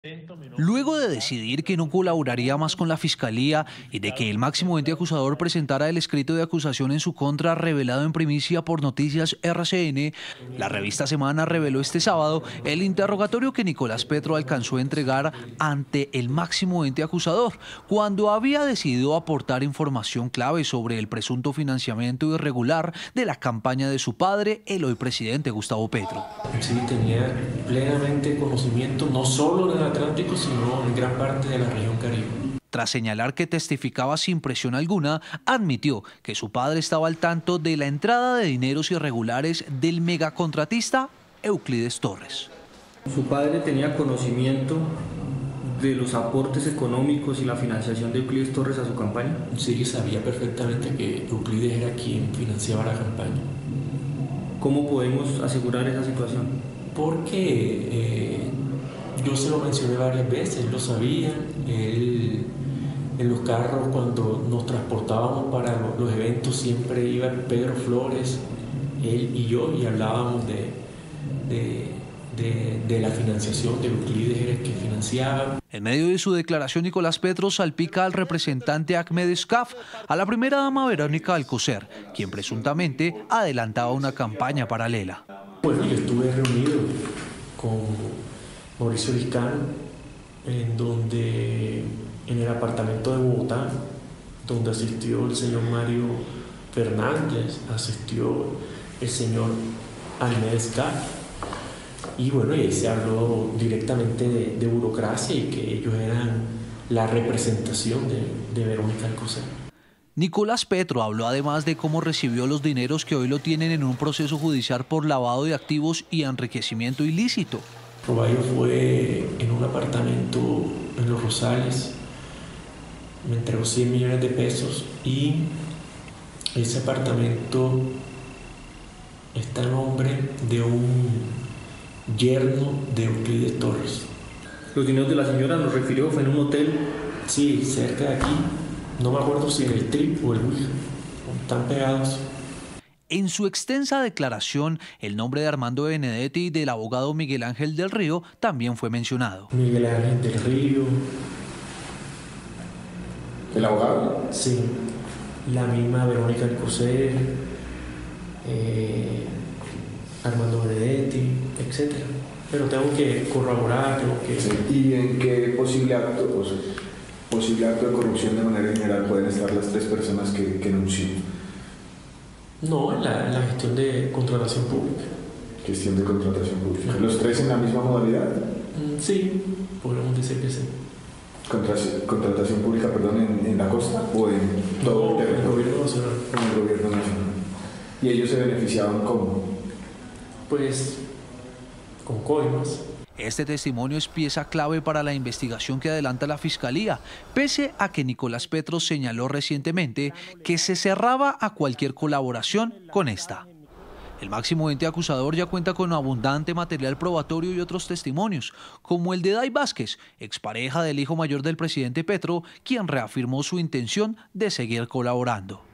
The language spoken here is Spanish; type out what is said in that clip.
Luego de decidir que no colaboraría más con la Fiscalía y de que el máximo ente acusador presentara el escrito de acusación en su contra revelado en primicia por Noticias RCN, la revista Semana reveló este sábado el interrogatorio que Nicolás Petro alcanzó a entregar ante el máximo ente acusador, cuando había decidido aportar información clave sobre el presunto financiamiento irregular de la campaña de su padre, el hoy presidente Gustavo Petro. Sí, tenía plenamente conocimiento no solo del Atlántico, sino en gran parte de la región Caribe. Tras señalar que testificaba sin presión alguna, admitió que su padre estaba al tanto de la entrada de dineros irregulares del megacontratista Euclides Torres. Su padre tenía conocimiento de los aportes económicos y la financiación de Euclides Torres a su campaña. Sí, sabía perfectamente que Euclides era quien financiaba la campaña. ¿Cómo podemos asegurar esa situación? Porque yo se lo mencioné varias veces, él lo sabía, él en los carros cuando nos transportábamos para los eventos siempre iba Pedro Flores, él y yo, y hablábamos de la financiación de Euclides, era el que financiaba. En medio de su declaración, Nicolás Petro salpica al representante Ahmed Escaf, a la primera dama Verónica Alcocer, quien presuntamente adelantaba una campaña paralela. Bueno, yo estuve reunido con Mauricio Liscano, en el apartamento de Bogotá, donde asistió el señor Mario Fernández, asistió el señor Ahmed Escaf. Y bueno, y ahí se habló directamente de burocracia y que ellos eran la representación de Verónica Alcocer. Nicolás Petro habló además de cómo recibió los dineros que hoy lo tienen en un proceso judicial por lavado de activos y enriquecimiento ilícito. Roballo fue en un apartamento en Los Rosales, me entregó 100 millones de pesos y ese apartamento está a nombre de un yerno de Euclides Torres. Los dineros de la señora, nos refirió, fue en un hotel. Sí, cerca de aquí, no me acuerdo si en el Trip o el Ouija, están pegados. En su extensa declaración, el nombre de Armando Benedetti y del abogado Miguel Ángel del Río también fue mencionado. Miguel Ángel del Río. ¿El abogado? Sí, la misma Verónica Alcocer, Armando Benedetti, etc. Pero tengo que corroborar, Sí. ¿Y en qué posible acto de corrupción de manera general pueden estar las tres personas que enunció? No, en la gestión de contratación pública. Gestión de contratación pública. ¿Los tres en la misma modalidad? Sí, podemos decir que sí. Contratación pública, perdón, ¿en la costa o en todo el territorio? En el gobierno nacional. En el gobierno nacional. ¿Y ellos se beneficiaban cómo? Pues con coimas. Este testimonio es pieza clave para la investigación que adelanta la Fiscalía, pese a que Nicolás Petro señaló recientemente que se cerraba a cualquier colaboración con esta. El máximo ente acusador ya cuenta con abundante material probatorio y otros testimonios, como el de Day Vázquez, expareja del hijo mayor del presidente Petro, quien reafirmó su intención de seguir colaborando.